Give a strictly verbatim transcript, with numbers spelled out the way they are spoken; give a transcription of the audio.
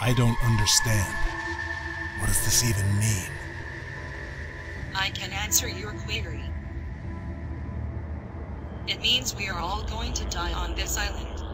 I don't understand. What does this even mean? I can answer your query. It means we are all going to die on this island.